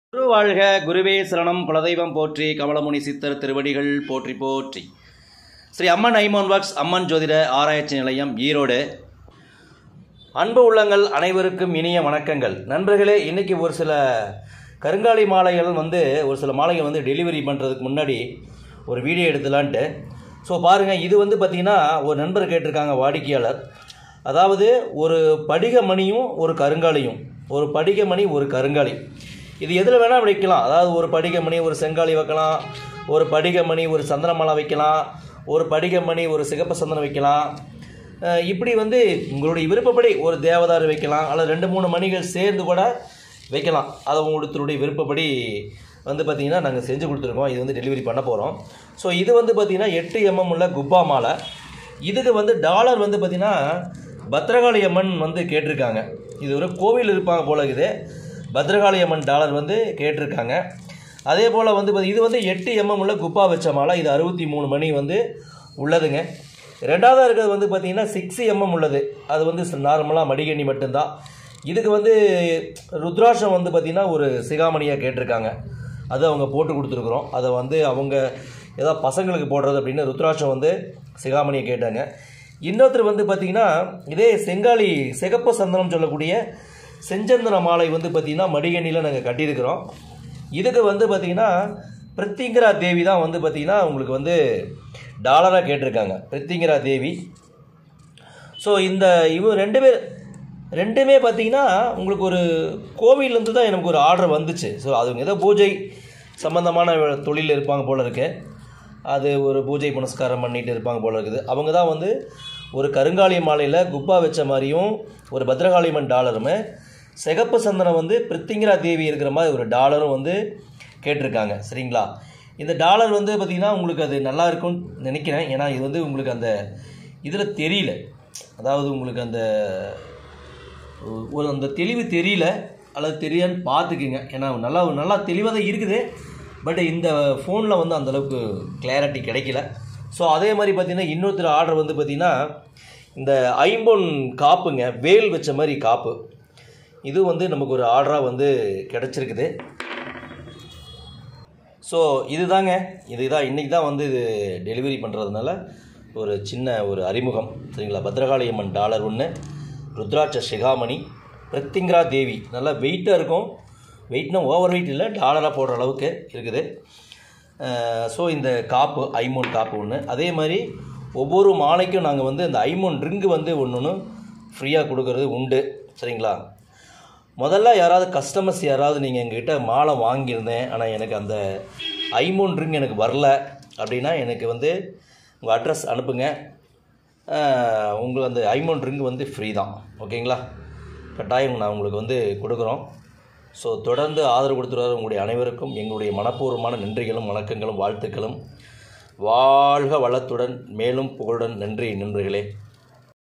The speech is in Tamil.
குருவாழ்க குருவே சரணம் குலதெய்வம் போற்றி கமலமுனி சித்தர் திருவடிகள் போற்றி போற்றி. ஸ்ரீ அம்மன் ஐமோன் ஒர்க்ஸ் அம்மன் ஜோதிட ஆராய்ச்சி நிலையம் ஈரோடு. அன்பு உள்ளங்கள் அனைவருக்கும் இனிய வணக்கங்கள். நண்பர்களே, இன்றைக்கி ஒரு சில கருங்காலி மாலைகள் ஒரு சில மாலைகள் டெலிவரி பண்ணுறதுக்கு முன்னாடி ஒரு வீடியோ எடுத்துலான்ட்டு. ஸோ பாருங்கள், இது பார்த்திங்கன்னா ஒரு நண்பர் கேட்டிருக்காங்க, வாடிக்கையாளர். அதாவது ஒரு படிக மணியும் ஒரு கருங்காலியும், ஒரு படிக மணி ஒரு கருங்காலி, இது எதில் வேணால் வைக்கலாம். அதாவது ஒரு படிக மணி ஒரு செங்காலி வைக்கலாம், ஒரு படிக மணி ஒரு சந்தனமாலை வைக்கலாம், ஒரு படிக மணி ஒரு சிகப்பு சந்தனம் வைக்கலாம். இப்படி உங்களுடைய விருப்பப்படி ஒரு தேவதாரு வைக்கலாம், அல்லது 2-3 மணிகள் சேர்ந்து கூட வைக்கலாம். அதை உங்களுடைய விருப்பப்படி பார்த்திங்கன்னா நாங்கள் செஞ்சு கொடுத்துருக்கோம். இது டெலிவரி பண்ண போகிறோம். ஸோ இது பார்த்திங்கன்னா 8 mm உள்ள குப்பா மாலை. இதுக்கு டாலர் பார்த்திங்கன்னா பத்ரகாளி அம்மன் கேட்டிருக்காங்க. இது ஒரு கோவில் இருப்பாங்க போல இருக்குது. பத்ரகாளி அம்மன் டாலர் கேட்டிருக்காங்க. அதே போல் இது 8 mm உள்ள குப்பா வச்ச மாலை. இது 63 மணி உள்ளதுங்க. ரெண்டாவதாக இருக்கிறது பார்த்திங்கன்னா 6 mm உள்ளது. அது நார்மலாக மடிகண்ணி மட்டும்தான். இதுக்கு ருத்ராட்சம் பார்த்திங்கன்னா ஒரு சிகாமணியாக கேட்டிருக்காங்க. அது அவங்க போட்டு கொடுத்துருக்குறோம். அதை அவங்க ஏதாவது பசங்களுக்கு போடுறது அப்படின்னு ருத்ராட்சம் சிகாமணியை கேட்டாங்க. இன்னொருத்தர் பார்த்திங்கன்னா இதே செங்காலி சிகப்பு சந்தனம் சொல்லக்கூடிய செஞ்சந்தன மாலை பார்த்திங்கன்னா மடிகண்ணியில் நாங்கள் கட்டியிருக்கிறோம். இதுக்கு பார்த்திங்கன்னா பிரித்திங்கரா தேவி தான் பார்த்திங்கன்னா உங்களுக்கு டாலராக கேட்டிருக்காங்க, பிரித்திங்கரா தேவி. ஸோ இவங்க ரெண்டுமே பார்த்திங்கன்னா உங்களுக்கு ஒரு கோவிலேருந்து தான் எனக்கு ஒரு ஆர்டர் வந்துச்சு. ஸோ அது ஏதோ பூஜை சம்மந்தமான தொழில் இருப்பாங்க போல் இருக்கு. அது ஒரு பூஜை புனஸ்காரம் பண்ணிட்டு இருப்பாங்க போல் இருக்குது. அவங்க தான் ஒரு கருங்காலி மாலையில் குப்பா வச்ச மாதிரியும் ஒரு பத்ரகாளியம்மன் டாலரும் சிகப்பு சந்தனம் பிரித்திங்கரா தேவி இருக்கிற மாதிரி ஒரு டாலரும் கேட்டிருக்காங்க. சரிங்களா? இந்த டாலர் பார்த்திங்கன்னா உங்களுக்கு அது நல்லா இருக்கும்னு நினைக்கிறேன். ஏன்னா இது உங்களுக்கு அந்த இதில் தெரியல, அதாவது உங்களுக்கு அந்த தெளிவு தெரியல, அல்லது தெரியான்னு பார்த்துக்குங்க. ஏன்னா நல்லா தெளிவாக தான் இருக்குது. பட் இந்த ஃபோனில் அந்தளவுக்கு கிளாரிட்டி கிடைக்கல. ஸோ அதே மாதிரி பார்த்திங்கன்னா இன்னொருத்தர் ஆர்டர் பார்த்திங்கன்னா இந்த ஐம்பொன் காப்புங்க, வேல் வச்ச மாதிரி காப்பு. இது நமக்கு ஒரு ஆர்டராக கிடச்சிருக்குது. ஸோ இதுதாங்க, இதுதான் இன்றைக்கி தான் இது டெலிவரி பண்ணுறதுனால ஒரு சின்ன ஒரு அறிமுகம். சரிங்களா? பத்ரகாளி அம்மன் டாலர் ஒன்று, ருத்ராட்ச சிகாமணி, பிரித்திங்கரா தேவி. நல்லா வெயிட்டாக இருக்கும். வெயிட்னா ஓவர் வெயிட் இல்லை, டாலராக போடுற அளவுக்கு இருக்குது. ஸோ இந்த காப்பு, ஐமோன் காப்பு ஒன்று. அதே மாதிரி ஒவ்வொரு மாலைக்கும் நாங்கள் இந்த ஐமோன் ரிங்கு ஒன்று ஃப்ரீயாக கொடுக்கறது உண்டு. சரிங்களா? முதல்ல யாராவது கஸ்டமர்ஸ் நீங்கள் எங்ககிட்ட மாலை வாங்கியிருந்தேன், ஆனால் எனக்கு அந்த ஐமோன் ரிங் எனக்கு வரல அப்படின்னா எனக்கு உங்கள் அட்ரஸ் அனுப்புங்க. உங்களுக்கு அந்த ஐமோன் ரிங் ஃப்ரீ தான். ஓகேங்களா? கட்டாயம் நான் உங்களுக்கு கொடுக்குறோம். ஸோ தொடர்ந்து ஆதரவு கொடுத்துருவார் உங்களுடைய அனைவருக்கும் எங்களுடைய மனப்பூர்வமான நன்றிகளும் வணக்கங்களும் வாழ்த்துக்களும். வாழ்க வளத்துடன் மேலும் புகழுடன். நன்றி நண்பர்களே.